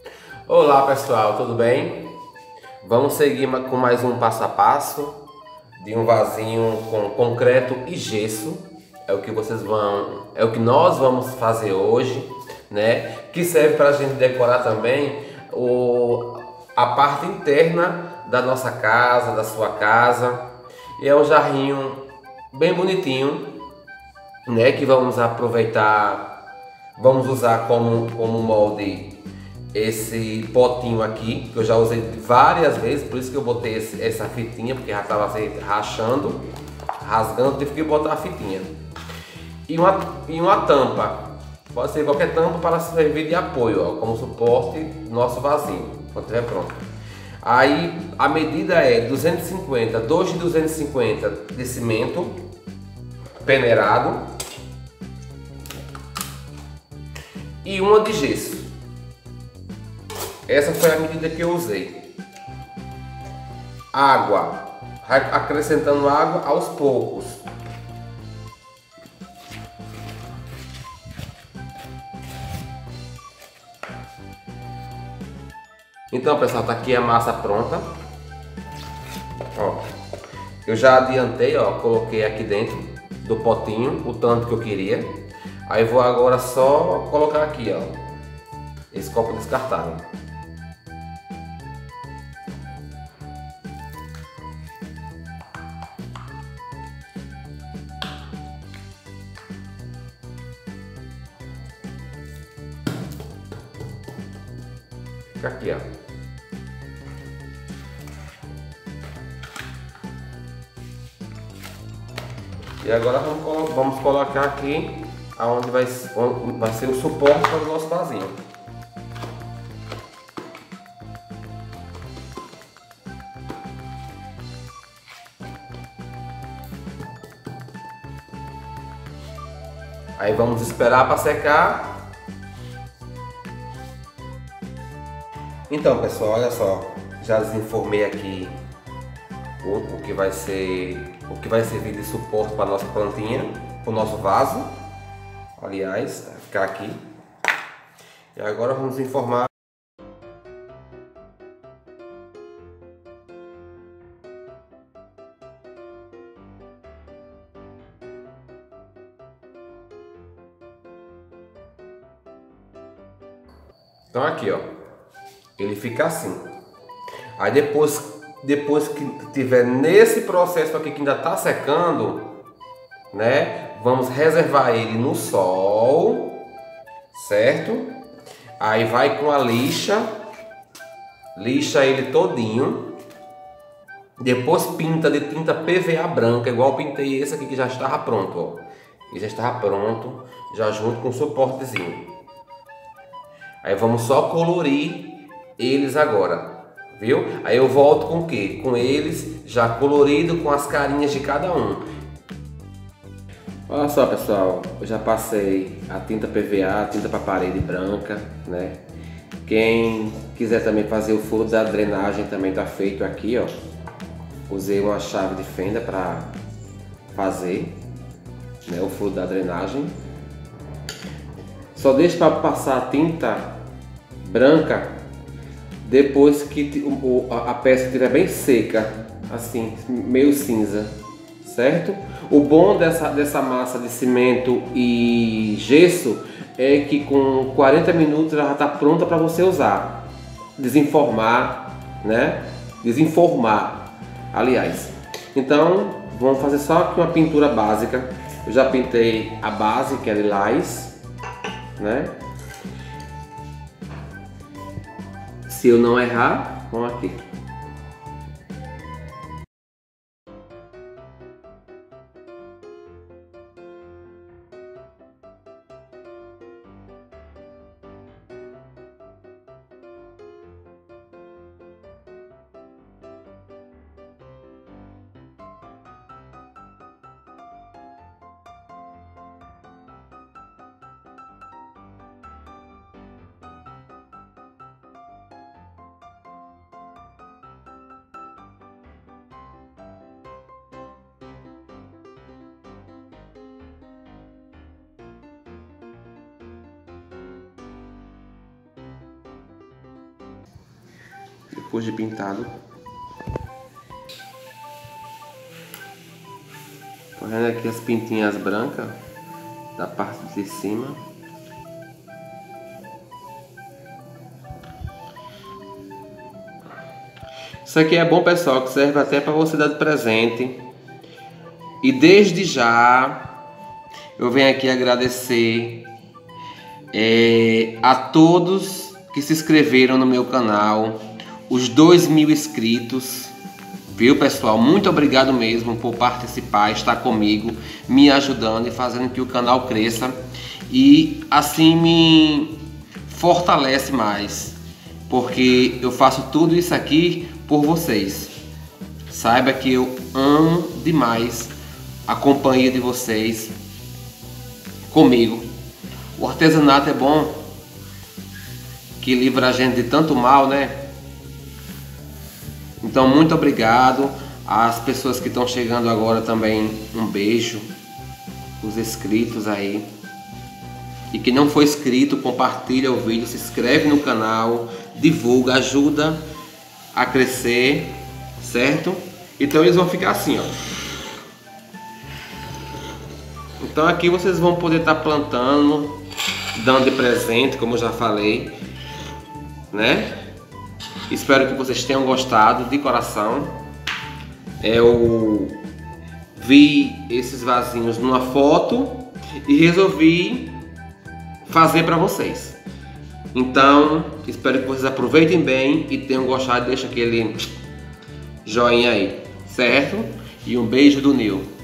Olá pessoal, tudo bem? Vamos seguir com mais um passo a passo de um vasinho com concreto e gesso. É o que nós vamos fazer hoje, né? Que serve para a gente decorar também a parte interna da nossa casa, da sua casa. E é um jarrinho bem bonitinho, né? Que vamos aproveitar, vamos usar como molde esse potinho aqui, que eu já usei várias vezes, por isso que eu botei essa fitinha, porque já estava rachando, rasgando, tive que botar a fitinha. E uma tampa, pode ser qualquer tampa para servir de apoio, ó, como suporte do nosso vasinho, quando estiver pronto. Aí a medida é 250, 2 de 250 de cimento peneirado e uma de gesso. Essa foi a medida que eu usei. Água, acrescentando água aos poucos. Então pessoal, tá aqui a massa pronta. Ó, eu já adiantei, ó, coloquei aqui dentro do potinho o tanto que eu queria. Aí vou agora só colocar aqui, ó, esse copo descartável. Fica aqui, ó. E agora vamos colocar aqui onde vai ser o suporte para o nosso vasinho. Aí vamos esperar para secar. Então pessoal, olha só, já desenformei aqui o que vai servir de suporte para a nossa plantinha, para o nosso vaso, aliás, vai ficar aqui. E agora vamos informar. Então aqui, ó, ele fica assim. Aí depois que tiver nesse processo aqui que ainda está secando, né? Vamos reservar ele no sol, certo? Aí vai com a lixa ele todinho. Depois pinta de tinta PVA branca, igual eu pintei esse aqui que já estava pronto, ó. Ele já estava pronto, já junto com o suportezinho. Aí vamos só colorir eles agora, viu? Aí eu volto com o quê? Com eles já colorido com as carinhas de cada um. Olha só pessoal, eu já passei a tinta PVA, a tinta para parede branca, né? Quem quiser também fazer o furo da drenagem também tá feito aqui, ó. Usei uma chave de fenda para fazer, né, o furo da drenagem. Só deixa para passar a tinta branca depois que a peça estiver bem seca, assim, meio cinza, certo? O bom dessa massa de cimento e gesso é que com 40 minutos ela já está pronta para você usar. Desenformar, né? Desenformar, aliás. Então, vamos fazer só aqui uma pintura básica. Eu já pintei a base, que é lilás, né? Se eu não errar, vamos aqui. depois de pintado. Tô vendo aqui as pintinhas brancas da parte de cima. Isso aqui é bom, pessoal, que serve até para você dar de presente. E desde já eu venho aqui agradecer a todos que se inscreveram no meu canal, os 2.000 inscritos, viu, pessoal? Muito obrigado mesmo por participar, estar comigo, me ajudando e fazendo que o canal cresça, e assim me fortalece mais, porque eu faço tudo isso aqui por vocês. Saiba que eu amo demais a companhia de vocês comigo. O artesanato é bom, que livra a gente de tanto mal, né? Então, muito obrigado às pessoas que estão chegando agora também. Um beijo, os inscritos aí. E quem não for inscrito, compartilha o vídeo, se inscreve no canal, divulga, ajuda a crescer, certo? Então eles vão ficar assim, ó. Então aqui vocês vão poder estar plantando, dando de presente, como eu já falei, né? Espero que vocês tenham gostado de coração. Eu vi esses vasinhos numa foto e resolvi fazer para vocês. Então, espero que vocês aproveitem bem e tenham gostado. Deixa aquele joinha aí, certo? E um beijo do Nil.